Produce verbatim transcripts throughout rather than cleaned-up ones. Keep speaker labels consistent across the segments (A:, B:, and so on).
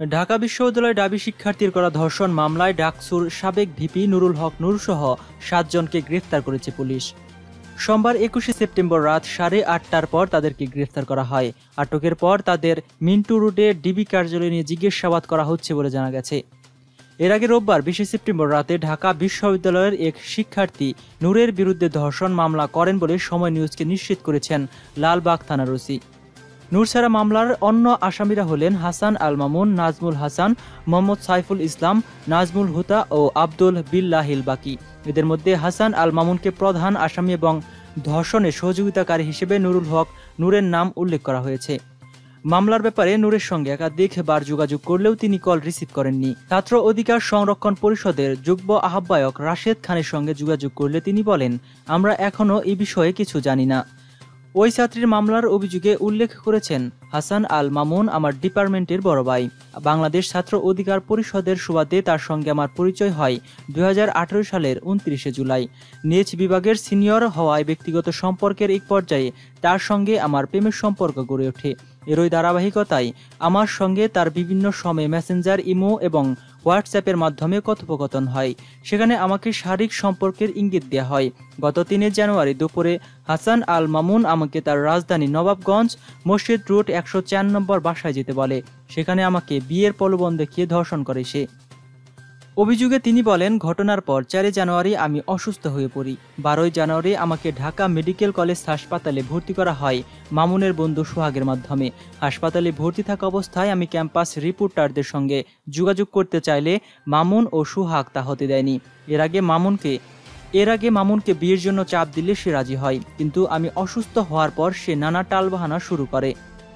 A: ঢাকা বিশ্ববিদ্যালয়ে ডাবি শিক্ষার্থীর করা ধর্ষণ মামলায় ডাকসুর সাবেক ভিপি নুরুল হক নূরসহ সাতজনকে গ্রেফতার করেছে পুলিশ। সোমবার একুশে সেপ্টেম্বর রাত সাড়ে আটটার পর তাদেরকে গ্রেফতার করা হয়। আটকের পর তাদের মিন্টু রোডে ডিবি কার্যালয়ে নিয়ে জিজ্ঞাসাবাদ করা হচ্ছে বলে জানা গেছে। এর আগে রোববার বিশে সেপ্টেম্বর রাতে ঢাকা বিশ্ববিদ্যালয়ের এক শিক্ষার্থী নূরের বিরুদ্ধে ধর্ষণ মামলা করেন বলে সময় নিউজকে নিশ্চিত করেছেন লালবাগ থানার ওসি। নূর ছাড়া মামলার অন্য আসামিরা হলেন হাসান আল মামুন, নাজমুল হাসান, মোহাম্মদ সাইফুল ইসলাম, নাজমুল হুদা ও আব্দুল বিল্লাহিল বাকি। এদের মধ্যে হাসান আল মামুনকে প্রধান আসামি এবং ধর্ষণে সহযোগিতাকারী হিসেবে নুরুল হক নূরের নাম উল্লেখ করা হয়েছে। মামলার ব্যাপারে নূরের সঙ্গে একাধিকবার যোগাযোগ করলেও তিনি কল রিসিভ করেননি। ছাত্র অধিকার সংরক্ষণ পরিষদের যুগ্ম আহ্বায়ক রাশেদ খানের সঙ্গে যোগাযোগ করলে তিনি বলেন, আমরা এখনো এই বিষয়ে কিছু জানি না। ওই ছাত্রীর মামলার অভিযোগে উল্লেখ করেছেন, হাসান আল মামুন আমার ডিপার্টমেন্টের বড় ভাই। বাংলাদেশ ছাত্র অধিকার পরিষদের সুবাদে তার সঙ্গে আমার পরিচয় হয় দুই হাজার আঠারো সালের উনত্রিশে জুলাই। নিজ বিভাগের সিনিয়র হওয়ায় ব্যক্তিগত সম্পর্কের এক পর্যায়ে তার সঙ্গে আমার প্রেমের সম্পর্ক গড়ে ওঠে। এরই ধারাবাহিকতায় আমার সঙ্গে তার বিভিন্ন সময়ে মেসেঞ্জার, ইমো এবং হোয়াটসঅ্যাপের মাধ্যমে কথোপকথন হয়। সেখানে আমাকে শারীরিক সম্পর্কের ইঙ্গিত দেওয়া হয়। গত তিনে জানুয়ারি দুপুরে হাসান আল মামুন আমাকে তার রাজধানী নবাবগঞ্জ মসজিদ রোড একশো চার নম্বর বাসায় যেতে বলে। সেখানে আমাকে বিয়ের প্রলোভন দেখিয়ে ধর্ষণ করে সে। অভিযোগে তিনি বলেন, ঘটনার পর চারই জানুয়ারি আমি অসুস্থ হয়ে পড়ি। বারোই জানুয়ারি আমাকে ঢাকা মেডিকেল কলেজ হাসপাতালে ভর্তি করা হয় মামুনের বন্ধু সোহাগের মাধ্যমে। হাসপাতালে ভর্তি থাকা অবস্থায় আমি ক্যাম্পাস রিপোর্টারদের সঙ্গে যোগাযোগ করতে চাইলে মামুন ও সোহাগ তা হতে দেয়নি। এর আগে মামুনকে এর আগে মামুনকে বিয়ের জন্য চাপ দিলে সে রাজি হয়, কিন্তু আমি অসুস্থ হওয়ার পর সে নানা টালবাহানা শুরু করে।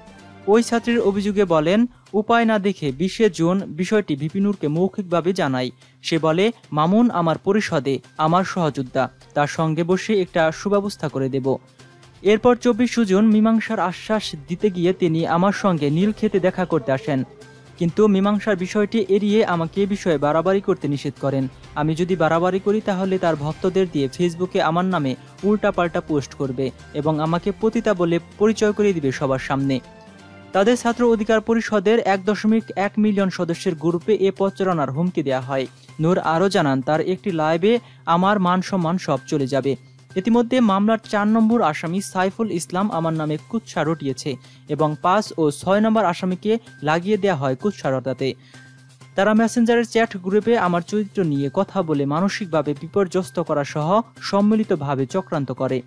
A: ওই ছাত্রীর অভিযোগে বলেন, উপায় না দেখে বিশে জুন বিষয়টি ভিপি নূরকে মৌখিকভাবে জানাই। সে বলে, মামুন আমার পরিষদে আমার সহযোদ্ধা, তার সঙ্গে বসে একটা সুব্যবস্থা করে দেব। এরপর চব্বিশে জুন মীমাংসার আশ্বাস দিতে গিয়ে তিনি আমার সঙ্গে নীলক্ষেতে দেখা করতে আসেন, কিন্তু মীমাংসার বিষয়টি এড়িয়ে আমাকে এ বিষয়ে বাড়াবাড়ি করতে নিষেধ করেন। আমি যদি বাড়াবাড়ি করি তাহলে তার ভক্তদের দিয়ে ফেসবুকে আমার নামে উল্টাপাল্টা পোস্ট করবে এবং আমাকে পতিতা বলে পরিচয় করিয়ে দিবে সবার সামনে। তাদের ছাত্র অধিকার পরিষদের এক দশমিক এক মিলিয়ন সদস্যের গ্রুপে এ প্রচারণার হুমকি দেওয়া হয়। নূর আরও জানান, তার একটি লাইভে আমার মান সম্মান সব চলে যাবে। ইতিমধ্যে মামলার চার নম্বর আসামি সাইফুল ইসলাম আমার নামে কুৎসা রটিয়েছে এবং পাঁচ ও ছয় নম্বর আসামিকে লাগিয়ে দেওয়া হয় কুৎসা রটাতে। তারা মেসেঞ্জারের চ্যাট গ্রুপে আমার চরিত্র নিয়ে কথা বলে মানসিকভাবে বিপর্যস্ত করা সহ সম্মিলিতভাবে চক্রান্ত করে।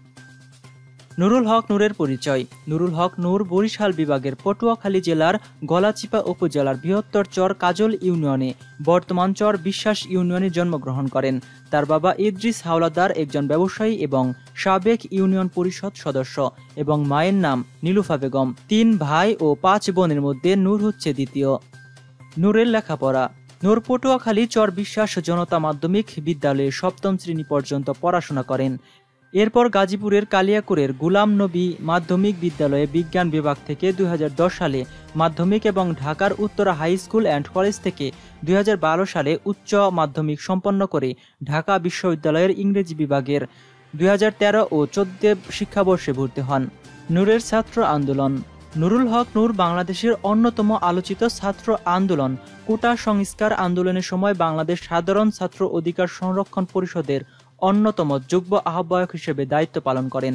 A: নুরুল হক নূরের পরিচয়। নুরুল হক নূর বরিশাল বিভাগের পটুয়াখালী জেলার গলাচিপা উপজেলার বৃহত্তর চর কাজল ইউনিয়নে বর্তমান চর বিশ্বাস ইউনিয়নে জন্মগ্রহণ করেন। তার বাবা ইদ্রিস হাওলাদার একজন ব্যবসায়ী এবং সাবেক ইউনিয়ন পরিষদ সদস্য এবং মায়ের নাম নীলুফা বেগম। তিন ভাই ও পাঁচ বোনের মধ্যে নূর হচ্ছে দ্বিতীয়। নূরের লেখাপড়া। নূর পটুয়াখালী চর বিশ্বাস জনতা মাধ্যমিক বিদ্যালয়ে সপ্তম শ্রেণী পর্যন্ত পড়াশোনা করেন। এরপর গাজীপুরের কালিয়াকুরের গুলাম নবী মাধ্যমিক বিদ্যালয়ে বিজ্ঞান বিভাগ থেকে দুই হাজার দশ সালে মাধ্যমিক এবং ঢাকার Uttara high school and college থেকে দুই হাজার বারো সালে উচ্চ মাধ্যমিক সম্পন্ন করে ঢাকা বিশ্ববিদ্যালয়ের ইংরেজি বিভাগের দুই হাজার তেরো ও চোদ্দ শিক্ষাবর্ষে ভর্তি হন। নূরের ছাত্র আন্দোলন। নুরুল হক নূর বাংলাদেশের অন্যতম আলোচিত ছাত্র আন্দোলন কোটা সংস্কার আন্দোলনের সময় বাংলাদেশ সাধারণ ছাত্র অধিকার সংরক্ষণ পরিষদের অন্যতম যুগ্ম আহ্বায়ক হিসেবে দায়িত্ব পালন করেন।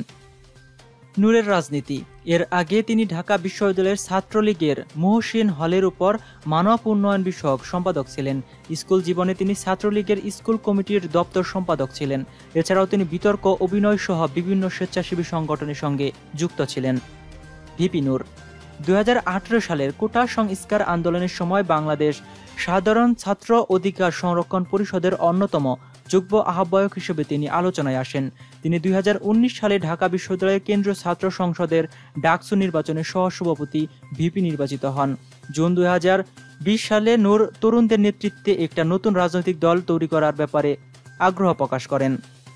A: নূরের রাজনীতি। এর আগে তিনি ঢাকা বিশ্ববিদ্যালয়ের ছাত্রলীগের মহসিন হলের উপর মানব উন্নয়ন বিষয়ক সম্পাদক ছিলেন। স্কুল জীবনে তিনি ছাত্রলীগের স্কুল কমিটির দপ্তর সম্পাদক ছিলেন। এছাড়াও তিনি বিতর্ক, অভিনয় সহ বিভিন্ন স্বেচ্ছাসেবী সংগঠনের সঙ্গে যুক্ত ছিলেন। ভিপি নূর দুই হাজার আঠারো সালের কোটা সংস্কার আন্দোলনের সময় বাংলাদেশ সাধারণ ছাত্র অধিকার সংরক্ষণ পরিষদের অন্যতম যুগ্ম আহ্বায়ক হিসেবে তিনি আলোচনায় আসেন। তিনি দুই হাজার উনিশ সালে ঢাকা বিশ্ববিদ্যালয়ের কেন্দ্রীয় ছাত্র সংসদের ডাকসু নির্বাচনে সহসভাপতি ভিপি নির্বাচিত হন। জুন দুই হাজার বিশ সালে নূর তরুণদের নেতৃত্বে একটা নতুন রাজনৈতিক দল তৈরি করার ব্যাপারে আগ্রহ প্রকাশ করেন।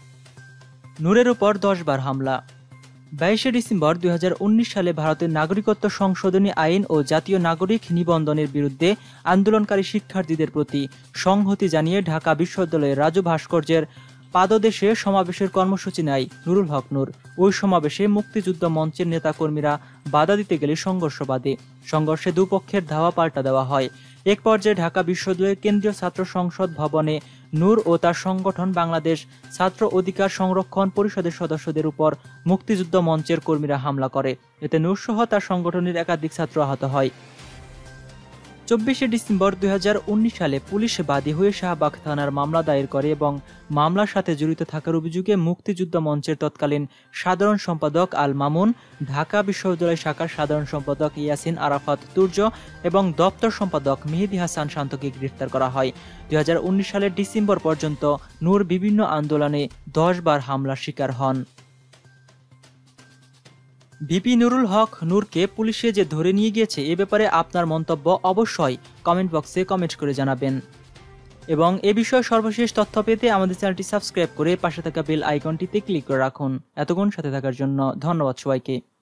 A: নূরের উপর দশ বার হামলা। বাইশে ডিসেম্বর দুই হাজার উনিশ সালে ভারতের নাগরিকত্ব সংশোধনী আইন ও জাতীয় নাগরিক নিবন্ধনের বিরুদ্ধে আন্দোলনকারী শিক্ষার্থীদের প্রতি সংহতি জানিয়ে ঢাকা বিশ্ববিদ্যালয়ের রাজু ভাস্কর্যের পাদদেশে সমাবেশের কর্মসূচি নেয় নুরুল হক নূর। ওই সমাবেশে মুক্তিযুদ্ধ মঞ্চের নেতাকর্মীরা বাধা দিতে গেলে সংঘর্ষ বাধে। সংঘর্ষে দুপক্ষের ধাওয়া পাল্টা দেওয়া হয়। এক পর্যায়ে ঢাকা বিশ্ববিদ্যালয়ের কেন্দ্রীয় ছাত্র সংসদ ভবনে নূর ও তার সংগঠন বাংলাদেশ ছাত্র অধিকার সংরক্ষণ পরিষদের সদস্যদের উপর মুক্তিযুদ্ধ মঞ্চের কর্মীরা হামলা করে। এতে নূর সহ তার সংগঠনের একাধিক ছাত্র আহত হয়। চব্বিশে ডিসেম্বর দুই হাজার উনিশ সালে পুলিশ বাদী হয়ে শাহবাগ থানার মামলা দায়ের করে এবং মামলার সাথে জড়িত থাকার অভিযোগে মুক্তিযুদ্ধ মঞ্চের তৎকালীন সাধারণ সম্পাদক আল মামুন, ঢাকা বিশ্ববিদ্যালয় শাখার সাধারণ সম্পাদক ইয়াসিন আরাফাত তুর্য এবং দপ্তর সম্পাদক মেহেদী হাসান শান্তকে গ্রেফতার করা হয়। দুই হাজার উনিশ সালের ডিসেম্বর পর্যন্ত নূর বিভিন্ন আন্দোলনে দশ বার হামলার শিকার হন। ভিপি নুরুল হক নূরকে পুলিশে যে ধরে নিয়ে গিয়েছে এ ব্যাপারে আপনার মন্তব্য অবশ্যই কমেন্ট বক্সে কমেন্ট করে জানাবেন এবং এ বিষয়ে সর্বশেষ তথ্য পেতে আমাদের চ্যানেলটি সাবস্ক্রাইব করে পাশে থাকা বেল আইকনটিতে ক্লিক করে রাখুন। এতক্ষণ সাথে থাকার জন্য ধন্যবাদ সবাইকে।